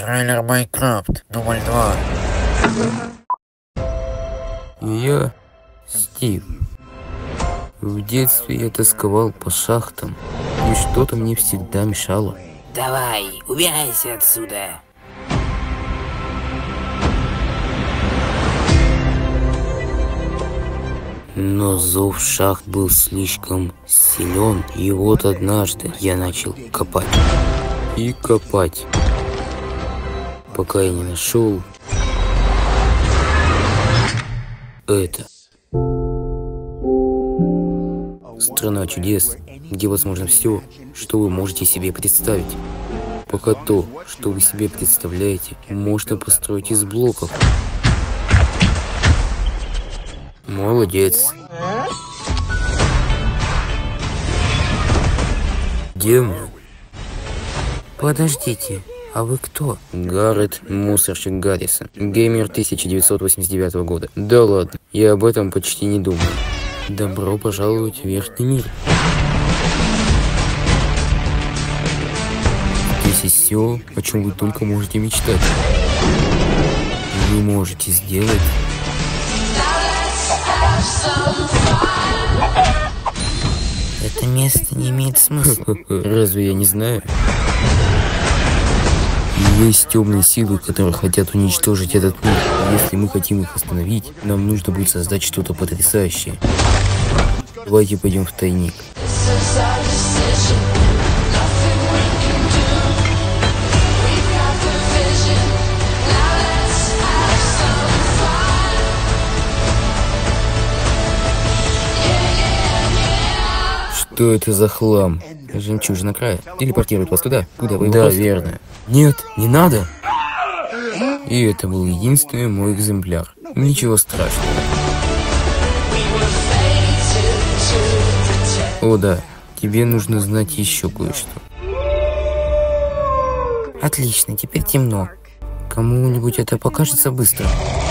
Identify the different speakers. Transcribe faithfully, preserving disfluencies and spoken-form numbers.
Speaker 1: Трейлер Майнкрафт номер два.
Speaker 2: Я Стив. В детстве я тосковал по шахтам, и что-то мне всегда мешало.
Speaker 3: Давай, убирайся отсюда.
Speaker 2: Но зов шахт был слишком силен, и вот однажды я начал копать. И копать, пока я не нашел это. Страна чудес, где возможно все, что вы можете себе представить. Пока то, что вы себе представляете, можно построить из блоков. Молодец. Где мы?
Speaker 3: Подождите, а вы кто?
Speaker 2: Гаррет Мусорщик Гаррисон, геймер тысяча девятьсот восемьдесят девятого года. Да ладно, я об этом почти не думаю. Добро пожаловать в Верхний мир. Здесь есть все, о чем вы только можете мечтать. Вы можете сделать...
Speaker 3: Это место не имеет смысла.
Speaker 2: Разве я не знаю? Есть темные силы, которые хотят уничтожить этот мир. Если мы хотим их остановить, нам нужно будет создать что-то потрясающее. Давайте пойдем в тайник. Что это за хлам?
Speaker 3: Жемчужина края. Телепортирует вас туда, куда вы его
Speaker 2: Да,
Speaker 3: просто...
Speaker 2: верно. Нет, не надо. И это был единственный мой экземпляр. Ничего страшного. О да, тебе нужно знать еще кое-что.
Speaker 3: Отлично, теперь темно.
Speaker 2: Кому-нибудь это покажется быстро.